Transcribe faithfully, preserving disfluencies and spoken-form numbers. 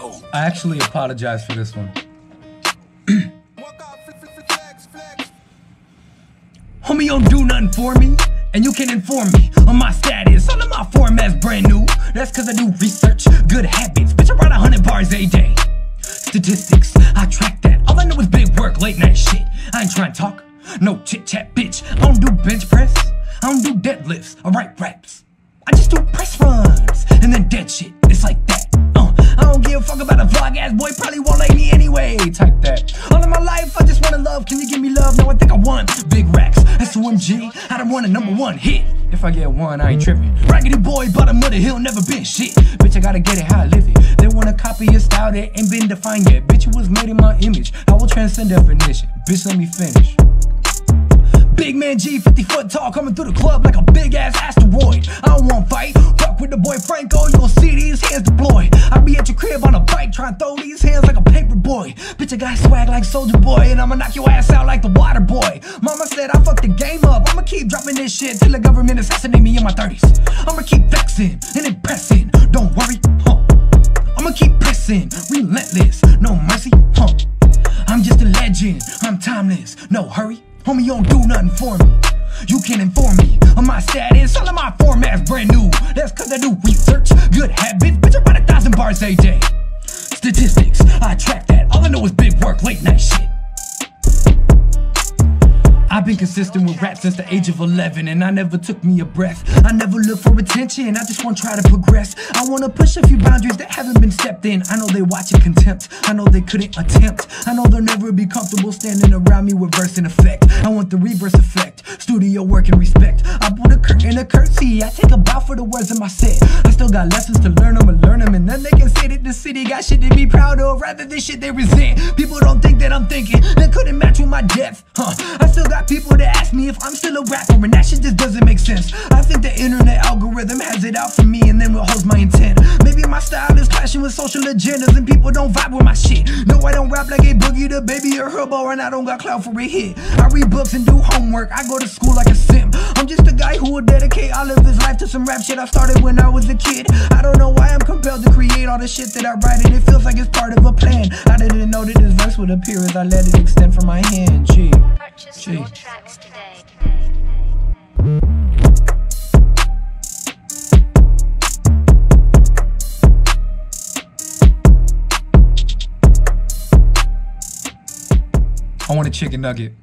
I actually apologize for this one. Homie, don't do nothing for me, and you can inform me on my status. All of my formats brand new. That's cause I do research, good habits. Bitch, I write a hundred bars a day. Statistics, I track that. All I know is big work, late night shit. I ain't trying to talk, no chit chat, bitch. I don't do bench press, I don't do deadlifts. I write raps, I just do press runs, and then dead shit. It's like that. Uh, I don't give a fuck about a vlog ass boy, probably won't like me anyway. Type that. All of my life, I just wanna love. Can you give me love? Now I think I won. Big racks, S O M G. I done won a number one hit. If I get one, I ain't tripping. Raggedy boy, bottom of the hill, never been shit. Bitch, I gotta get it how I live it. They wanna copy your style that ain't been defined yet. Bitch, it was made in my image. I will transcend definition. Bitch, let me finish. Big man G, fifty foot tall, coming through the club like a big ass asteroid. I don't want fight, fuck with the boy Franco, you gon' see these hands deployed. I be at your crib on a bike, trying to throw these hands like a paper boy. Bitch, I got swag like Soulker Boy, and I'ma knock your ass out like the water boy. Mama said I fucked the game up, I'ma keep dropping this shit till the government assassinate me in my thirties. I'ma keep flexing and impressing, don't worry, huh. I'ma keep pressing, relentless, no mercy, huh. I'm just a legend, I'm timeless, no hurry. Homie, you don't do nothing for me. You can inform me on my status. All of my formats brand new. That's cause I do research, good habits. Bitch, I write a thousand bars a day. Statistics, I track that. All I know is big work, late night shit. I've been consistent with rap since the age of eleven, and I never took me a breath. I never look for attention, I just wanna try to progress. I wanna push a few boundaries that haven't been stepped in. I know they watch in contempt, I know they couldn't attempt. I know they'll never be comfortable standing around me with verse in effect. I want the reverse effect, studio work and respect. I put a curtain, a curtsy, I take a bow for the words in my set. I still got lessons to learn, I'ma learn them, and then they can say that the city got shit to be proud of, rather than shit they resent. People don't think that I'm thinking, they couldn't match with my depth, huh? I still got people that ask me if I'm still a rapper, and that shit just doesn't make sense. I think the internet algorithm has it out for me, and then withholds my intent. Maybe my style is clashing with social agendas, and people don't vibe with my shit. No, I don't rap like a Boogie the Baby or Herbo, and I don't got clout for a hit. I read books and do homework, I go to school like a simp. I'm just a guy who will dedicate all of his life to some rap shit I started when I was a kid. I don't know why I'm compelled to create all the shit that I write, and it feels like it's part of a plan. I didn't know that this verse would appear as I let it extend from my hand. G. Purchase your tracks today. I want a chicken nugget.